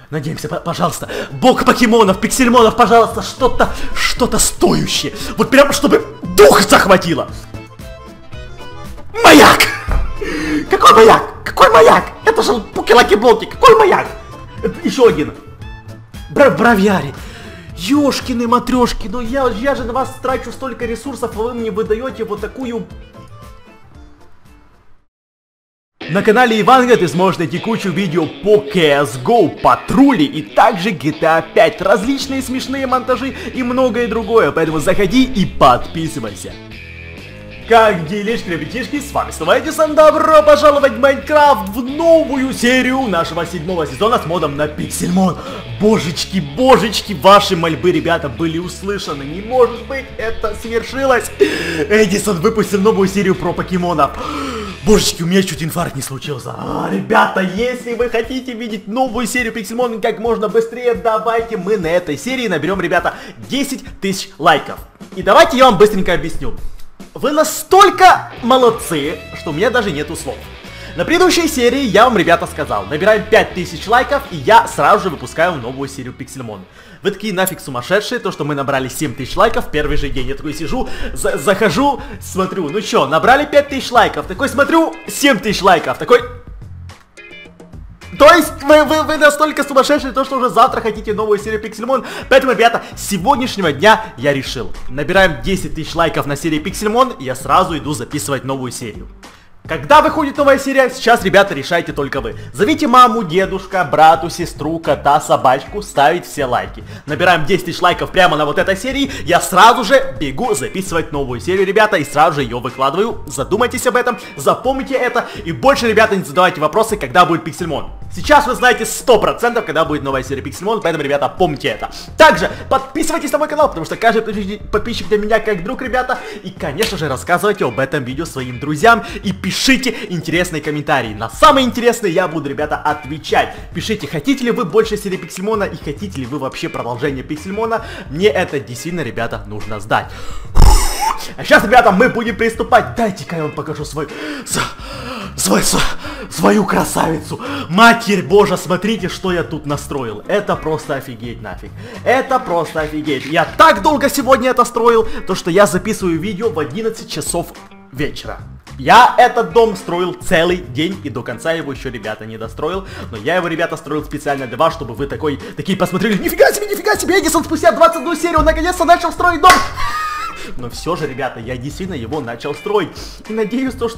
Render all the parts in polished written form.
Надеемся, пожалуйста. Бог покемонов, пиксельмонов, пожалуйста, что-то стоящее. Вот прям, чтобы дух захватило. Маяк! Какой маяк? Какой маяк? Это же пуки-лаки-блоки. Какой маяк? Это еще один. Бровяри. Ёшкины матрешки, ну я же на вас трачу столько ресурсов, а вы мне выдаете вот такую... На канале Иванга ты сможешь найти кучу видео по CSGO, патрули и также GTA 5, различные смешные монтажи и многое другое, поэтому заходи и подписывайся. Как делишки, ребятишки, с вами снова Эдисон, добро пожаловать в Майнкрафт, в новую серию нашего 7-го сезона с модом на Пиксельмон. Божечки, божечки, ваши мольбы, ребята, были услышаны, не может быть, это свершилось. Эдисон выпустил новую серию про покемонов. Божечки, у меня чуть инфаркт не случился. Ребята, если вы хотите видеть новую серию Пиксельмон как можно быстрее, давайте мы на этой серии наберем, ребята, 10 тысяч лайков. И давайте я вам быстренько объясню. Вы настолько молодцы, что у меня даже нету слов. На предыдущей серии я вам, ребята, сказал, набираем 5000 лайков, и я сразу же выпускаю новую серию Пиксельмон. Вы такие нафиг сумасшедшие, то что мы набрали 7000 лайков в первый же день. Я такой сижу, захожу, смотрю, ну чё, набрали 5000 лайков, такой смотрю, 7000 лайков, такой... То есть вы настолько сумасшедшие, то что уже завтра хотите новую серию Пиксельмон. Поэтому, ребята, с сегодняшнего дня я решил. Набираем 10 тысяч лайков на серии Пиксельмон, и я сразу иду записывать новую серию. Когда выходит новая серия, сейчас, ребята, решайте только вы. Зовите маму, дедушка, брату, сестру, кота, собачку, ставить все лайки. Набираем 10 тысяч лайков прямо на вот этой серии, я сразу же бегу записывать новую серию, ребята, и сразу же ее выкладываю. Задумайтесь об этом, запомните это, и больше, ребята, не задавайте вопросы, когда будет Пиксельмон. Сейчас вы знаете 100%, когда будет новая серия Пиксельмон, поэтому, ребята, помните это. Также подписывайтесь на мой канал, потому что каждый подписчик для меня как друг, ребята. И, конечно же, рассказывайте об этом видео своим друзьям и пишите интересные комментарии. На самые интересные я буду, ребята, отвечать. Пишите, хотите ли вы больше серии Пиксельмона и хотите ли вы вообще продолжение Пиксельмона. Мне это действительно, ребята, нужно сдать. А сейчас, ребята, мы будем приступать. Дайте-ка я вам покажу свою красавицу. Матерь Божья, смотрите, что я тут настроил. Это просто офигеть нафиг. Это просто офигеть. Я так долго сегодня это строил, то что я записываю видео в 11 часов вечера. Я этот дом строил целый день, и до конца его еще, ребята, не достроил. Но я его, ребята, строил специально для вас, чтобы вы такие посмотрели. Нифига себе, Эдисон спустя 21 серию наконец-то начал строить дом. Но все же, ребята, я действительно его начал строить. И надеюсь, что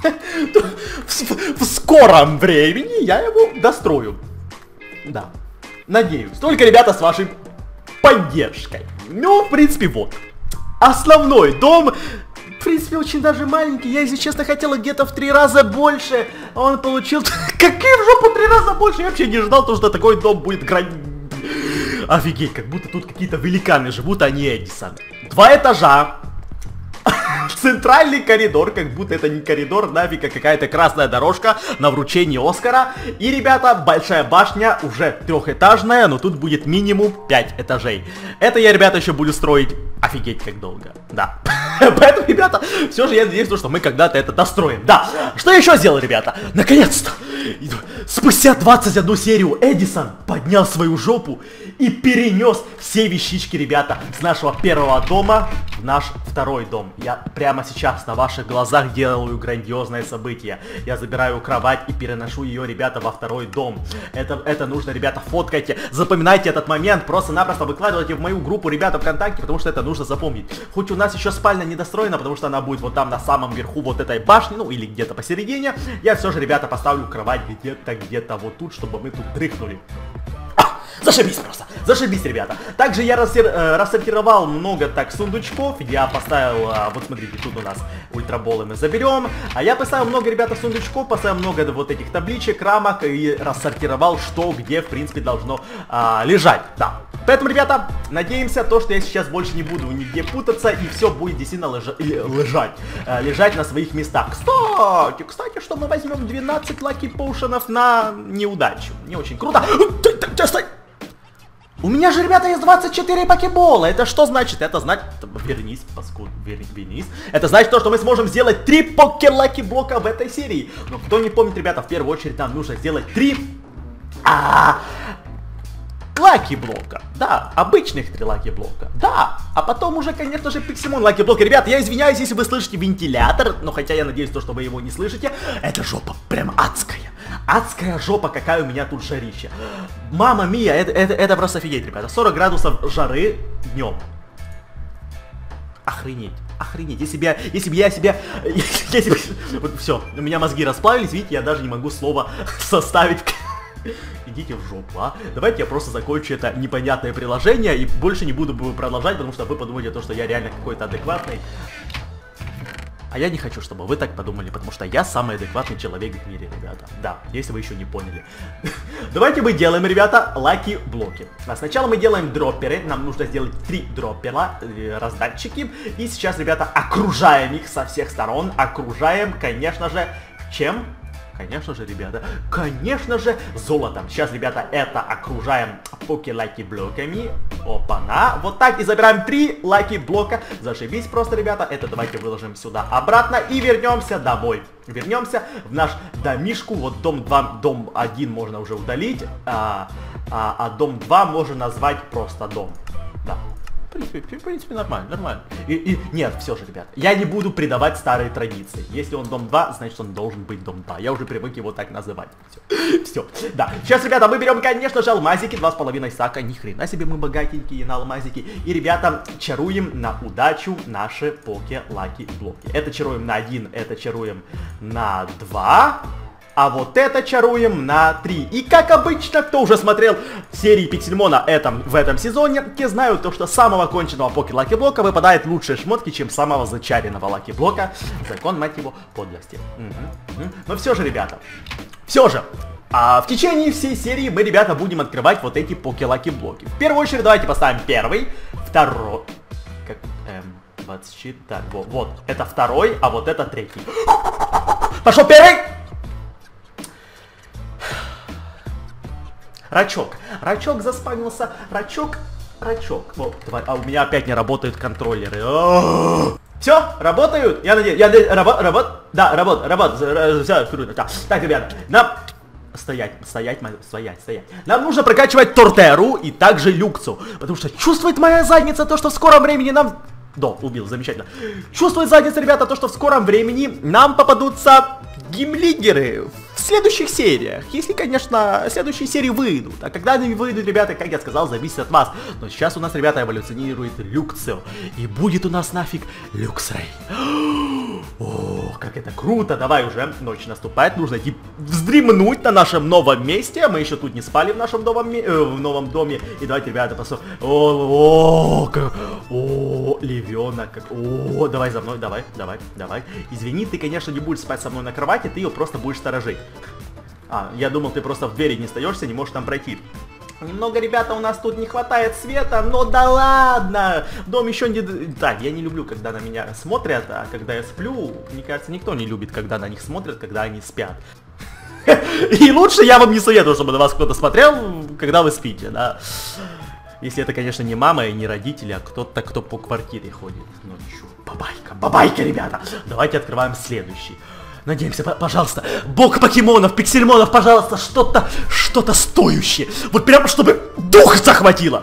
в скором времени я его дострою. Да, надеюсь. Только, ребята, с вашей поддержкой. Ну, в принципе, вот. Основной дом, в принципе, очень даже маленький. Я, если честно, хотела где-то в 3 раза больше. А он получил... Какие в жопу 3 раза больше? Я вообще не ждал, что такой дом будет грать... Офигеть, как будто тут какие-то великаны живут, а не Эдисон. 2 этажа. Центральный коридор, как будто это не коридор, нафиг, а какая-то красная дорожка на вручение Оскара. И, ребята, большая башня, уже 3-этажная, но тут будет минимум 5 этажей. Это я, ребята, еще буду строить офигеть как долго. Да. Поэтому, ребята, все же я надеюсь, что мы когда-то это достроим. Да. Что я еще сделал, ребята? Наконец-то! Спустя 21 серию Эдисон поднял свою жопу и перенес все вещички, ребята, с нашего первого дома в наш второй дом. Я прямо сейчас на ваших глазах делаю грандиозное событие. Я забираю кровать и переношу ее, ребята, во второй дом. Это нужно, ребята, фоткайте. Запоминайте этот момент, просто-напросто выкладывайте в мою группу, ребята, ВКонтакте, потому что это нужно запомнить. Хоть у нас еще спальня не достроена, потому что она будет вот там на самом верху вот этой башни, ну или где-то посередине. Я все же, ребята, поставлю кровать где-то вот тут, чтобы мы тут дрыхнули. Зашибись просто, зашибись, ребята. Также я рассортировал много так сундучков. Я поставил, вот смотрите, тут у нас ультраболы мы заберем. А я поставил много, ребята, сундучков, поставил много вот этих табличек, рамок и рассортировал, что где, в принципе, должно лежать. Да. Поэтому, ребята, надеемся, то, что я сейчас больше не буду нигде путаться, и все будет действительно лежать на своих местах. Кстати, что мы возьмем 12 лаки поушенов на неудачу. Не очень круто. У меня же, ребята, есть 24 покебола. Это что значит? Это значит... Вернись, паскуд, вернись. Это значит то, что мы сможем сделать 3 покер-лаки блока в этой серии. Но кто не помнит, ребята, в первую очередь нам нужно сделать 3... Лаки блока. Да, обычных 3 Лаки блока. Да, а потом уже, конечно же, Пиксимон Лаки блока. Ребята, я извиняюсь, если вы слышите вентилятор, но хотя я надеюсь, что вы его не слышите. Это жопа прям адская. Адская жопа, какая у меня тут жарища. Мама мия, это просто офигеть, ребята. 40 градусов жары днем. Охренеть, охренеть. Если бы я себя... Вот все, у меня мозги расплавились, видите, я даже не могу слова составить. Идите в жопу, а. Давайте я просто закончу это непонятное приложение и больше не буду продолжать, потому что вы подумаете, что я реально какой-то адекватный. А я не хочу, чтобы вы так подумали, потому что я самый адекватный человек в мире, ребята. Да, если вы еще не поняли. Давайте мы делаем, ребята, лаки блоки. А сначала мы делаем дропперы. Нам нужно сделать 3 дроппера, раздатчики. И сейчас, ребята, окружаем их со всех сторон. Окружаем, конечно же, чем? Конечно же, ребята, конечно же, золотом. Сейчас, ребята, это окружаем поки-лаки блоками. Опа-на. Вот так и забираем 3 лаки блока. Зашибись просто, ребята. Это давайте выложим сюда обратно и вернемся домой. Вернемся в наш домишку. Вот дом 2, дом 1 можно уже удалить. А дом 2 можно назвать просто дом. Да. В принципе, нормально, нормально. Нет, все же, ребят, я не буду предавать старые традиции. Если он дом 2, значит он должен быть дом 2. Я уже привык его так называть. Все. Да. Сейчас, ребята, мы берем, конечно же, алмазики. 2,5 стака. Ни хрена себе мы богатенькие на алмазики. И, ребята, чаруем на удачу наши поки-лаки блоки. Это чаруем на 1, это чаруем на 2. А вот это чаруем на 3. И как обычно, кто уже смотрел серии Пиксельмона в этом сезоне, те знают то, что с самого конченного поки-лаки блока выпадает лучшие шмотки, чем самого зачаренного лаки блока. Закон, мать его, подлости. Но все же, ребята, все же, в течение всей серии мы, ребята, будем открывать вот эти поки-лаки блоки. В первую очередь давайте поставим первый, второй, 24, так, вот, это второй, а вот это третий. Пошел первый! Рачок заспавнился. Рачок. Вот, давай. А у меня опять не работают контроллеры. Все, работают? Я надеюсь. Да, работает. Все круто. Так, ребята, нам... Стоять. Нам нужно прокачивать Тортеру и также Люксу. Потому что чувствует моя задница то, что в скором времени нам... Да, убил, замечательно. Чувствует задница, ребята, то, что в скором времени нам попадутся геймлидеры в следующих сериях. Если, конечно, следующие серии выйдут. А когда они выйдут, ребята, как я сказал, зависит от вас. Но сейчас у нас, ребята, эволюционирует Люксо. И будет у нас нафиг Люксрей. О, как это круто. Давай уже, ночь наступает. Нужно идти вздремнуть на нашем новом месте. Мы еще тут не спали в нашем новом доме. И давайте, ребята, посмотрим. О, львенок. О, давай за мной, давай. Извини, ты, конечно, не будешь спать со мной на кровати, ты ее просто будешь сторожить. Я думал, ты просто в двери не остаешься, не можешь там пройти. Немного, ребята, у нас тут не хватает света, но да ладно! Дом еще не... Так, я не люблю, когда на меня смотрят, а когда я сплю, мне кажется, никто не любит, когда на них смотрят, когда они спят. И лучше я вам не советую, чтобы на вас кто-то смотрел, когда вы спите, да. Если это, конечно, не мама и не родители, а кто-то, кто по квартире ходит. Ну чё, бабайка, ребята. Давайте открываем следующий. Надеемся, пожалуйста, бог покемонов, пиксельмонов, пожалуйста, что-то стоящее. Вот прям, чтобы дух захватило.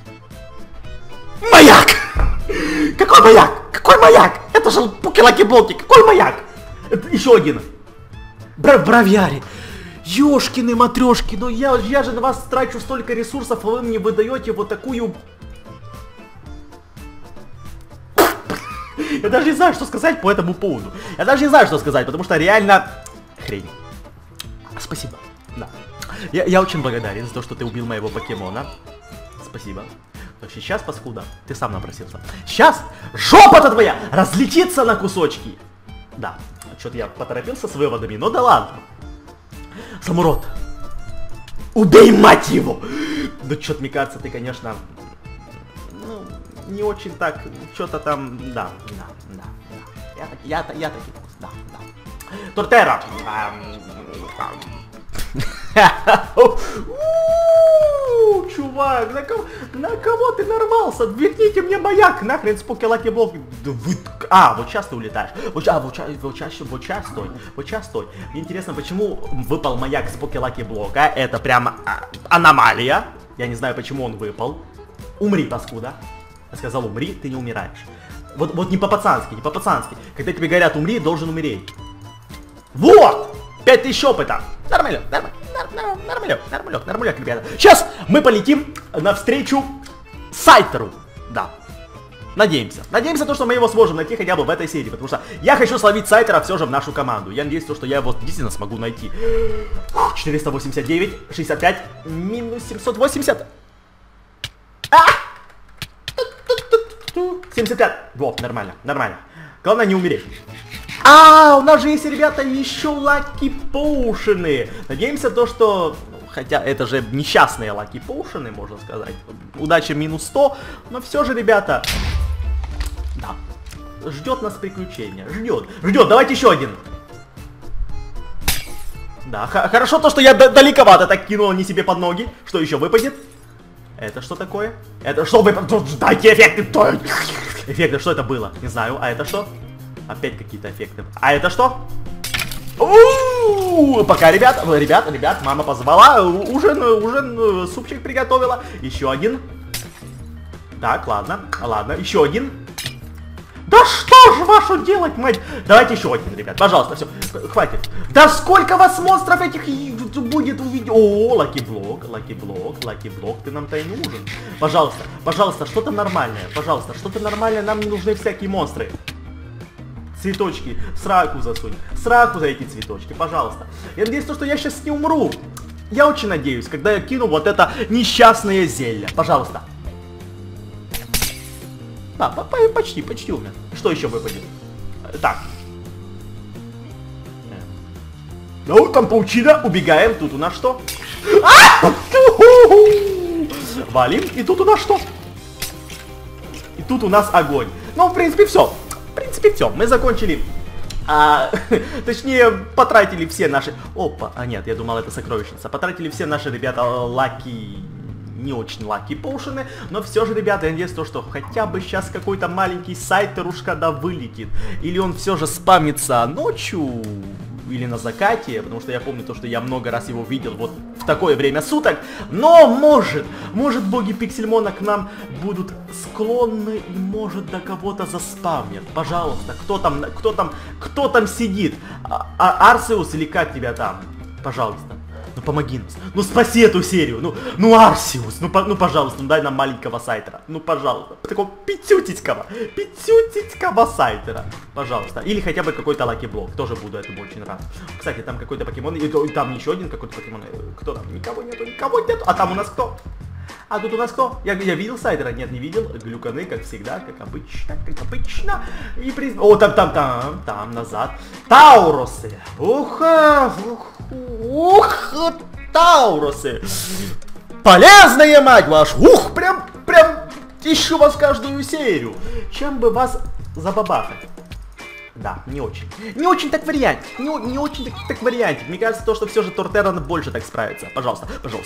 Маяк! Какой маяк? Какой маяк? Это же поки-лаки-блоки. Какой маяк? Это еще один. Бровяри. Ёшкины матрешки, но я же на вас трачу столько ресурсов, а вы мне выдаете вот такую... Я даже не знаю, что сказать по этому поводу. Я даже не знаю, что сказать, потому что реально... Хрень. Спасибо. Да. Я очень благодарен за то, что ты убил моего покемона. Спасибо. Но сейчас, паскуда, ты сам напросился. Сейчас жопа-то твоя разлетится на кусочки. Да. Что-то я поторопился с выводами, но да ладно. Самурот. Убей, мать его! Да что-то, мне кажется, ты, конечно... Ну, не очень так... Что-то там... Да. Я таки... Да. Тортера! Чувак, на кого ты нарвался? Верните мне маяк, нахрен с поки-лаки-блок. Вот сейчас ты улетаешь. Вот сейчас стой. Мне интересно, почему выпал маяк с поки-лаки-блока? Это прямо аномалия. Я не знаю, почему он выпал. Умри, паскуда. Я сказал, умри, ты не умираешь. Вот не по-пацански, не по-пацански. Когда тебе говорят, умри, должен умереть. Вот! 5000 опыта. Нормалек, нормалек, ребята. Сейчас мы полетим навстречу Сайтеру. Да. Надеемся. Надеемся, то, что мы его сможем найти хотя бы в этой серии. Потому что я хочу словить Сайтера все же в нашу команду. Я надеюсь, что я его действительно смогу найти. 489, 65, минус 780. 75. Вот, нормально, нормально. Главное не умереть. У нас же есть, ребята, еще лаки поушены. Надеемся, то, что... Хотя это же несчастные лаки поушены, можно сказать. Удача минус 100. Но все же, ребята... Да. Ждет нас приключение. Ждет. Давайте еще один. Да, хорошо то, что я далековато так кинул не себе под ноги. Что еще выпадет? Это что такое? Это что выпадет? Дайте эффекты. Эффекты, что это было? Не знаю. А это что? Опять какие-то эффекты. А это что? Пока, ребят, мама позвала. Ужин, супчик приготовила. Еще один. Так, ладно, еще один. Да что же вашу делать, мать? Давайте еще один, ребят, пожалуйста, все, хватит. Да сколько вас монстров этих будет увидеть? О, лаки-блок, ты нам-то и не нужен. Пожалуйста, что-то нормальное, нам не нужны всякие монстры. Цветочки, сраку засунь, сраку за эти цветочки, пожалуйста. Я надеюсь, что я сейчас не умру. Я очень надеюсь, когда я кину вот это несчастное зелье. Пожалуйста. Да, почти умер. Что еще выпадет? Так. Ну, там паучина, убегаем. Тут у нас что? Валим. И тут у нас что? И тут у нас огонь. Ну, в принципе, все. Мы закончили. Точнее, потратили все наши... Опа, нет, я думал, это сокровищница. Потратили все наши, ребята, лаки... Не очень лаки поушены, но все же, ребята, я надеюсь, что хотя бы сейчас какой-то маленький сайтерушка да вылетит. Или он все же спамится ночью, или на закате, потому что я помню то, что я много раз его видел вот в такое время суток. Но может боги Пиксельмона к нам будут склонны и может до кого-то заспавнят. Пожалуйста, кто там сидит? Арсеус или как тебя там? Пожалуйста. Ну помоги нас, ну спаси эту серию, ну Арсиус, ну пожалуйста, дай нам маленького Сайтера, ну пожалуйста, такого пятютицкого Сайтера, пожалуйста, или хотя бы какой-то лаки-блок, тоже буду этому очень рад. Кстати, там какой-то покемон, и там еще один какой-то покемон, кто там, никого нету, а там у нас кто? А тут у нас кто? Я видел Сайтера? Нет, не видел. Глюканы, как всегда, как обычно. И О, там, назад. Таурусы. Ух, Таурусы. Полезные, мать вашу. Ух, прям ищу вас каждую серию. Чем бы вас забабахать? Да, не очень. Не очень так вариант. Не очень так вариант. Мне кажется, то, что все же Тортерран больше так справится. Пожалуйста.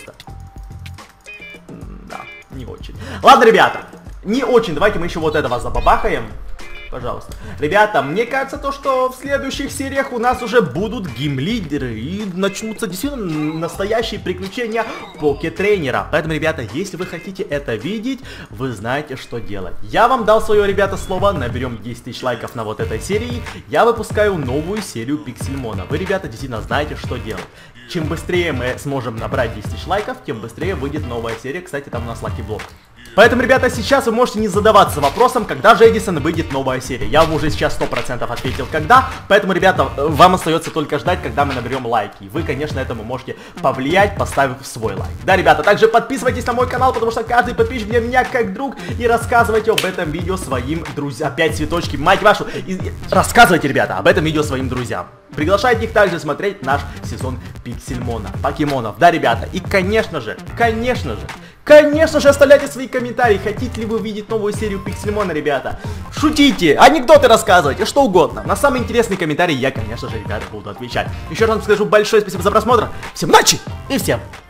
Да, не очень. Ладно, ребята, не очень. Давайте мы еще вот этого забабахаем. Пожалуйста. Ребята, мне кажется, то, что в следующих сериях у нас уже будут геймлидеры и начнутся действительно настоящие приключения Поке-тренера. Поэтому, ребята, если вы хотите это видеть, вы знаете, что делать. Я вам дал свое, ребята, слово. Наберем 10 000 лайков на вот этой серии. Я выпускаю новую серию Пиксельмона. Вы, ребята, действительно знаете, что делать. Чем быстрее мы сможем набрать 10 000 лайков, тем быстрее выйдет новая серия. Кстати, там у нас лаки-блок. Поэтому, ребята, сейчас вы можете не задаваться вопросом, когда же, Эдисон, выйдет новая серия. Я вам уже сейчас 100% ответил, когда. Поэтому, ребята, вам остается только ждать, когда мы наберем лайки. Вы, конечно, этому можете повлиять, поставив свой лайк. Да, ребята, также подписывайтесь на мой канал, потому что каждый подписчик для меня как друг. И рассказывайте об этом видео своим друзьям. Опять цветочки, мать вашу. Рассказывайте, ребята, об этом видео своим друзьям. Приглашайте их также смотреть наш сезон Пиксельмона, покемонов. Да, ребята, и конечно же, оставляйте свои комментарии, хотите ли вы увидеть новую серию Пиксельмона, ребята. Шутите, анекдоты рассказывайте, что угодно. На самые интересные комментарии я, конечно же, ребята, буду отвечать. Еще раз вам скажу большое спасибо за просмотр. Всем удачи и всем